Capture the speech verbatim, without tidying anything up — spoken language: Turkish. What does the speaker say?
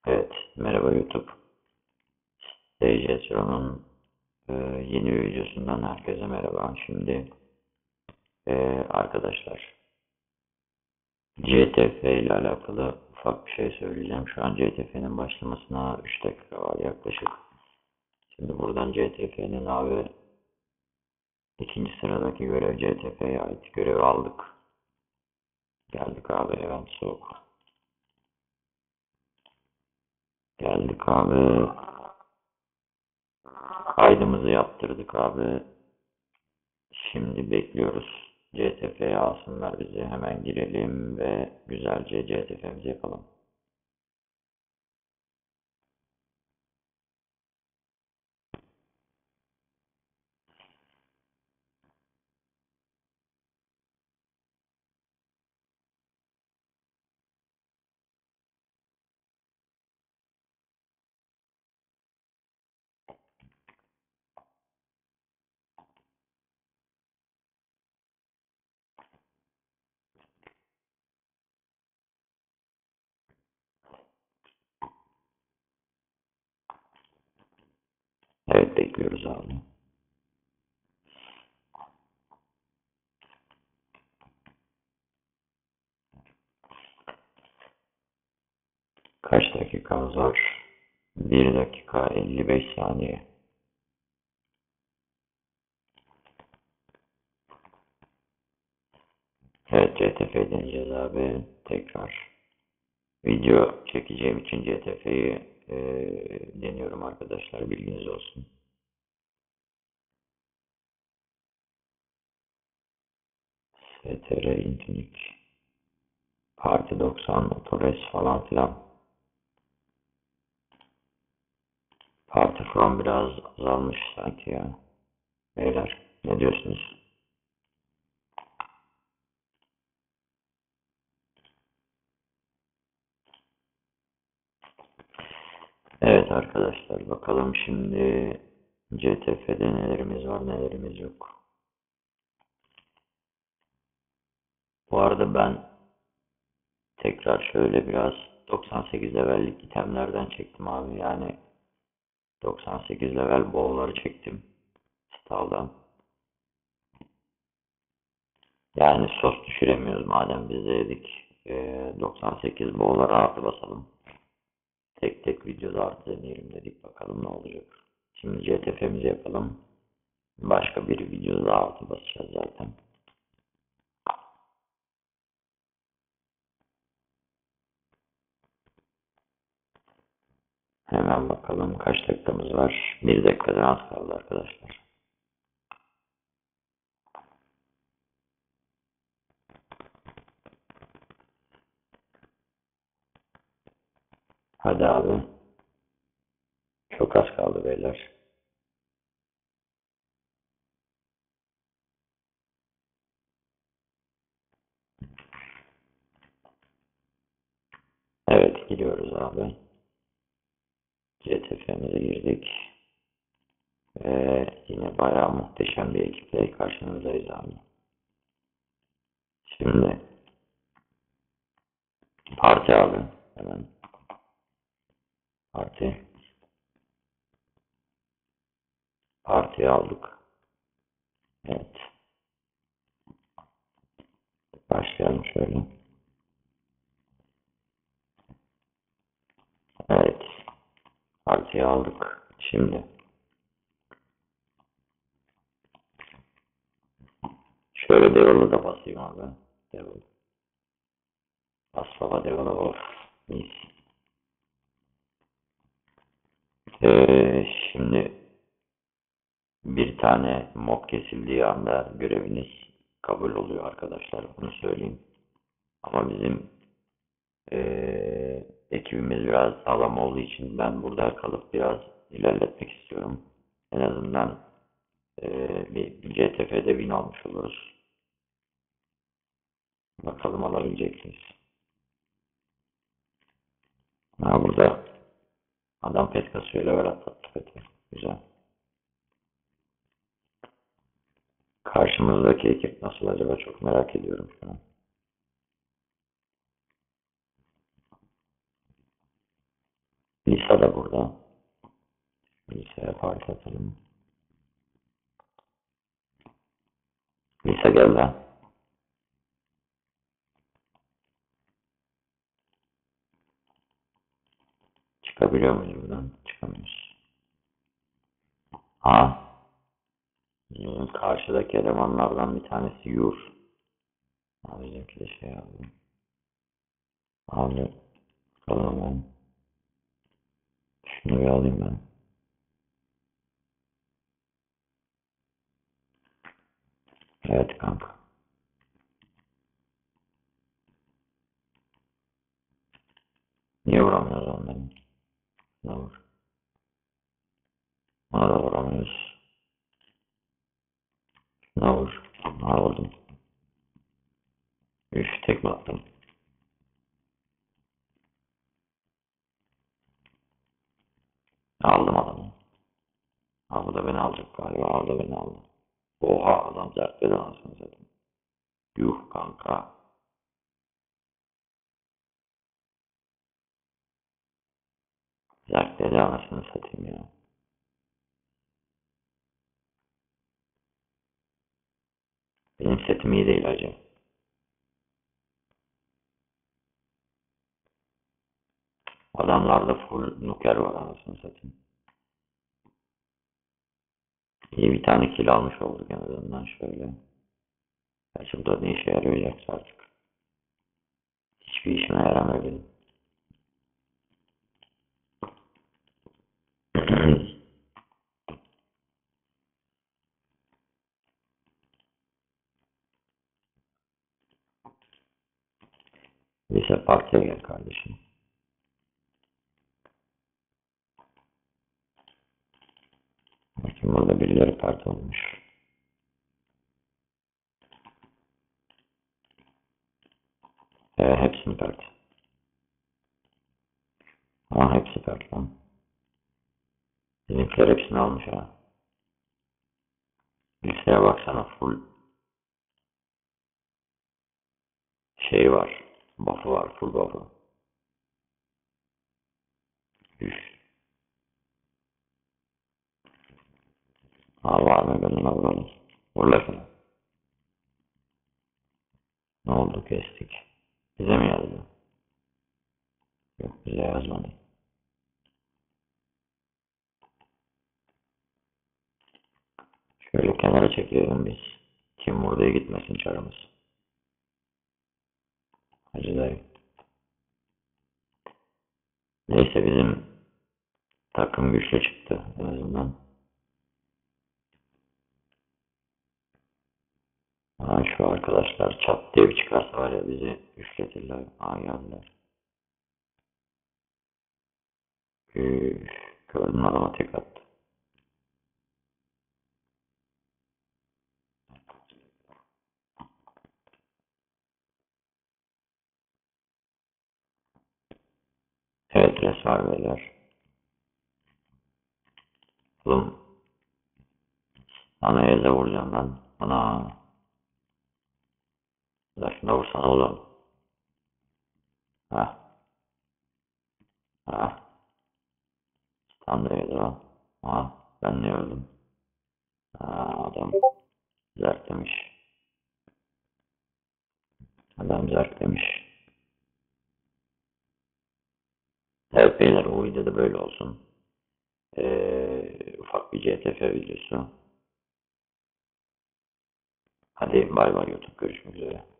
Evet, merhaba YouTube. D J Sıran'ın e, yeni bir videosundan herkese merhaba. Şimdi e, arkadaşlar C T F ile alakalı ufak bir şey söyleyeceğim. Şu an C T F'nin başlamasına üç dakika var yaklaşık. Şimdi buradan C T F'nin abi ikinci sıradaki görev C T F'ye ait görevi aldık. Geldik abi, event soğuk. Geldik abi. Kaydımızı yaptırdık abi. Şimdi bekliyoruz. C T F'ye alsınlar bizi. Hemen girelim ve güzelce C T F'mizi yapalım. Evet, bekliyoruz abi. Kaç dakikamız var? bir dakika elli beş saniye. Evet, C T F deneyeceğiz abi. Tekrar video çekeceğim için C T F'yi e, deniyorum arkadaşlar. Bilginiz olsun. S T R Infinix Parti doksan Otores falan filan. Parti falan biraz azalmış sanki ya. Beyler, ne diyorsunuz? Evet arkadaşlar, bakalım şimdi C T F'de nelerimiz var nelerimiz yok. Bu arada ben tekrar şöyle biraz doksan sekiz levellik itemlerden çektim abi. Yani doksan sekiz level bow'ları çektim Stal'dan. Yani sos düşüremiyoruz madem biz de dedik. Ee, doksan sekiz bow'lara artı basalım. Tek tek videoda artı deneyelim dedik, bakalım ne olacak. Şimdi C T F'mizi yapalım. Başka bir videoda artı basacağız zaten. Hemen bakalım kaç dakikamız var. Bir dakikadan az kaldı arkadaşlar. Hadi abi. Çok az kaldı beyler. Evet, gidiyoruz abi. C T F'mize girdik. Ve yine bayağı muhteşem bir ekiple karşınızdayız abi. Şimdi parti abi. Hemen parti. Partiyi aldık. Evet. Başlayalım şöyle. Evet. Partiyi aldık. Şimdi şöyle Devil'ı da basayım abi. Devil. Bas baba Devil'a of. Mis. Ee, şimdi bir tane mob kesildiği anda göreviniz kabul oluyor arkadaşlar. Bunu söyleyeyim. Ama bizim eee, ekibimiz biraz sağlam olduğu için ben burada kalıp biraz ilerletmek istiyorum. En azından eee, bir C T F'de win almış oluruz. Bakalım alabilecek miyiz? Ha, burada adam pet kasıyor, level atlattı peti. Güzel. Karşımızdaki ekip nasıl acaba, çok merak ediyorum şu an. Lisa da burada. Lisa'ya parti atalım. Lisa gel lan. Çıkabiliyor muyuz buradan? Çıkamıyoruz. Ha. Karşıdaki elemanlardan bir tanesi Yur. Abi bizimki de şey aldı. Abi bakalım. Şunu bir alayım ben. Evet kanka. Niye vuramıyoruz onları? Ne vur? Ona da vuramıyoruz. Ne vur? Ne vurdum? Üf tekme attım. Aldım adamı. Ha bu da beni alacak galiba. O da beni aldı. Oha adam zertledi anasını satayım. Yuh kanka. Zertledi anasını satayım ya. Benim setim iyi değil acı. Adamlarda full nuker var anasını satayım. İyi bir tane kill almış olduk en azından şöyle. Gerçi bu da ne işe yarayacaksa artık. Hiçbir işime yaramıyor benim. Lise partiye gel kardeşim. Bakın burada birileri parti olmuş. Ee, hepsi mi parti? Aa hepsi parti lan. Bizimkiler hepsini almış ha. Liseye baksana full şey var. Buff'ı var, full buff'ı. Üf. Aa var mı gönlüne vuralım. Vurlasana. Ne oldu kestik. Bize mi yazdı? Yok bize yazmadı. Şöyle kenara çekelim biz. Kim buraya gitmesin çarımız. Hacı dayı. Neyse bizim takım güçlü çıktı en azından. Ha, şu arkadaşlar çat diye bir çıkarsa var ya bizi üfletirler. Aa geldiler. Üf, gördüm adama tek attı. Evet res var beyler. Oğlum ana eze vuracağım lan. Ana. La şuna vursana oğlum. Ha ha. Tam da yedi lan. Ha ben ne öldüm. Ha adam zerklemiş. Adam zerklemiş. Evet beyler o videoda böyle olsun. Ee, ufak bir C T F videosu. Hadi bay bay YouTube görüşmek üzere.